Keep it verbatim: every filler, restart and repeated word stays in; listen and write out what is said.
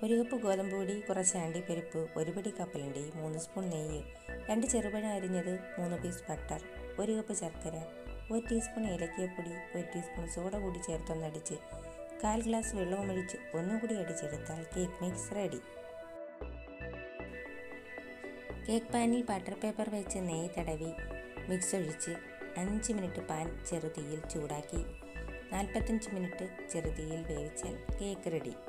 ഒരു കപ്പ് ഗോതമ്പ് പൊടി, കുറച്ച് അണ്ടിപ്പരിപ്പ്, ഒരു പിടി കപ്പലണ്ടി, മൂന്ന് സ്പൂൺ നെയ്യ്, രണ്ട് ചെറുപഴം അരിഞ്ഞത്, മൂന്ന് പീസ് ബട്ടർ, ഒരു കപ്പ് ശർക്കര, ഒരു ടീസ്പൂൺ ഏലക്കപ്പൊടി, ഒരു ടീസ്പൂൺ സോഡ കൂടി ചേർത്തൊന്നടിച്ച് കാൽ ഗ്ലാസ് വെള്ളവുമൊഴിച്ച് ഒന്നുകൂടി അടിച്ചെടുത്താൽ കേക്ക് മിക്സ് റെഡി. കേക്ക് പാനിൽ ബട്ടർ പേപ്പർ വെച്ച് നെയ്യ് തടവി മിക്സ് ഒഴിച്ച് അഞ്ച് മിനിറ്റ് പാൻ ചെറുതീയിൽ ചൂടാക്കി നാൽപ്പത്തഞ്ച് മിനിറ്റ് ചെറുതീയിൽ വേവിച്ചാൽ കേക്ക് റെഡി.